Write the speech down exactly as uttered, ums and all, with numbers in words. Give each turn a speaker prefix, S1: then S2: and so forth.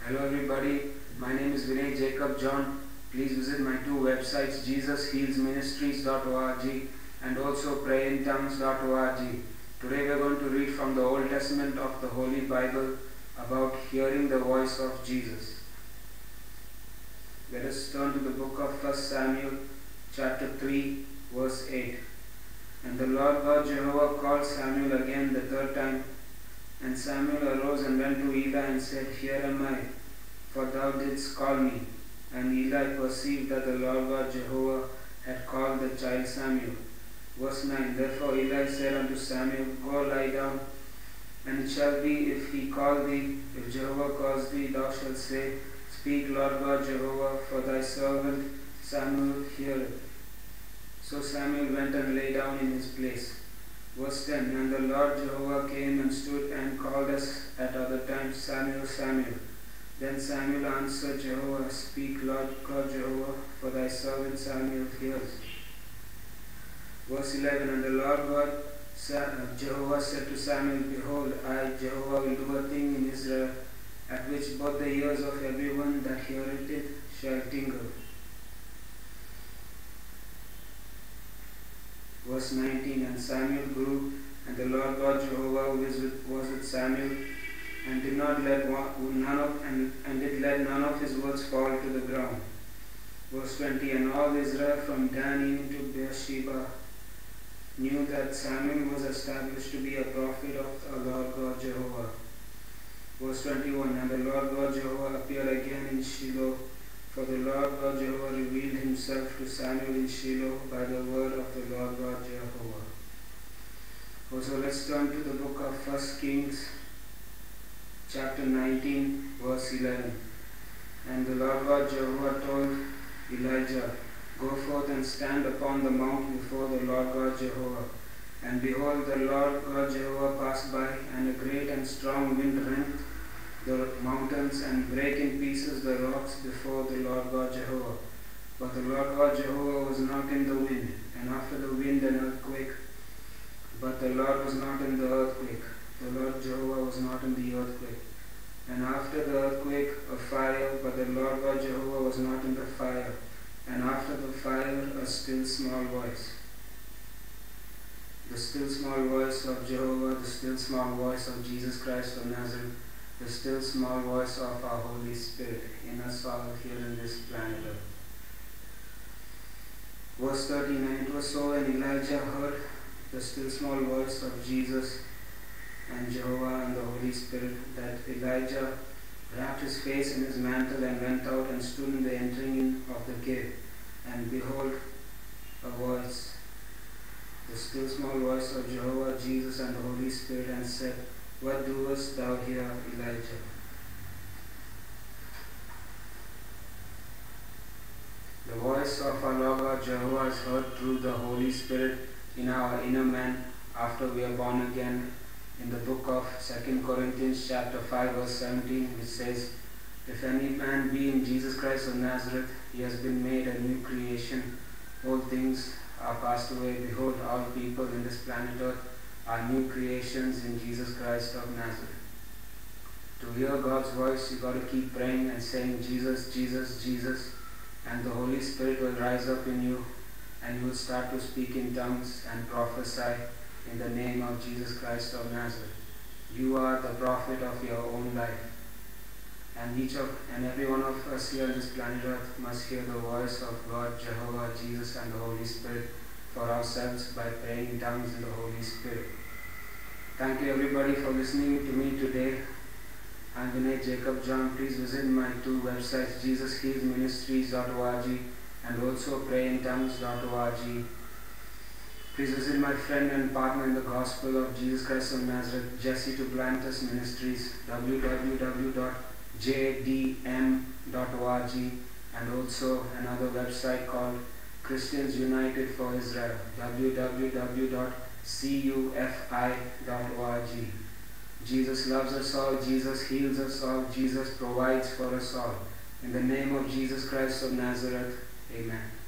S1: Hello everybody, my name is Vinay Jacob John. Please visit my two websites jesus heals ministries dot org and also pray in tongues dot org. Today we are going to read from the Old Testament of the Holy Bible about hearing the voice of Jesus. Let us turn to the book of First Samuel chapter three verse eight. And the Lord God Jehovah called Samuel again the third time. And Samuel arose and went to Eli and said, Here am I, for thou didst call me. And Eli perceived that the Lord God Jehovah had called the child Samuel. Verse nine. Therefore Eli said unto Samuel, Go lie down, and it shall be, if he call thee, if Jehovah calls thee, thou shalt say, Speak, Lord God Jehovah, for thy servant Samuel heareth. So Samuel went and lay down in his place. Verse ten. And the Lord Jehovah came and stood and called us at other times, Samuel, Samuel. Then Samuel answered Jehovah, Speak, Lord God Jehovah, for thy servant Samuel hears. Verse eleven. And the Lord God Jehovah said to Samuel, Behold, I, Jehovah, will do a thing in Israel, at which both the ears of everyone that heareth it shall tingle. Verse nineteen. And Samuel grew, and the Lord God Jehovah was with, was with Samuel, and did not let one, none of and, and did let none of his words fall to the ground. Verse twenty. And all Israel from Dan even to Beersheba knew that Samuel was established to be a prophet of the Lord God Jehovah. Verse twenty-one. And the Lord God Jehovah appeared again in Shiloh, for the Lord God Jehovah revealed himself to Samuel in Shiloh by the word of the Lord God Jehovah. Also, let's turn to the book of First Kings, chapter nineteen, verse eleven. And the Lord God Jehovah told Elijah, Go forth and stand upon the mount before the Lord God Jehovah. And behold, the Lord God Jehovah passed by, and a great and strong wind rent the mountains and brake in pieces the rocks before the Lord God Jehovah. But the Lord God Jehovah was not in the wind, and after the wind an earthquake. But the Lord was not in the earthquake. The Lord Jehovah was not in the earthquake. And after the earthquake a fire, but the Lord God Jehovah was not in the fire. And after the fire a still small voice. The still small voice of Jehovah, the still small voice of Jesus Christ of Nazareth, the still small voice of our Holy Spirit in us all here in this planet Earth. Verse thirteen. And it was so when Elijah heard the still small voice of Jesus and Jehovah and the Holy Spirit, that Elijah wrapped his face in his mantle and went out and stood in the entering in of the cave. And behold, a voice, the still small voice of Jehovah, Jesus and the Holy Spirit, and said, What doest thou here, Elijah? The voice of our Lord God Jehovah is heard through the Holy Spirit in our inner man after we are born again. In the book of Second Corinthians chapter five verse seventeen, which says, If any man be in Jesus Christ of Nazareth, he has been made a new creation. All things are passed away. Behold, all people in this planet Earth are new creations in Jesus Christ of Nazareth. To hear God's voice, you got to keep praying and saying, Jesus, Jesus, Jesus, and the Holy Spirit will rise up in you, and you will start to speak in tongues and prophesy in the name of Jesus Christ of Nazareth. You are the prophet of your own life. And each of and every one of us here on this planet Earth must hear the voice of God, Jehovah, Jesus, and the Holy Spirit for ourselves by praying in tongues in the Holy Spirit. Thank you everybody for listening to me today. I'm Vinay Jacob John. Please visit my two websites, jesus heals ministries dot org and also pray in tongues dot org. Please visit my friend and partner in the gospel of Jesus Christ of Nazareth, Jesse Duplantis Ministries, w w w dot j d m dot org, and also another website called Christians United for Israel, w w w dot c u f i dot org. Jesus loves us all, Jesus heals us all, Jesus provides for us all. In the name of Jesus Christ of Nazareth, amen.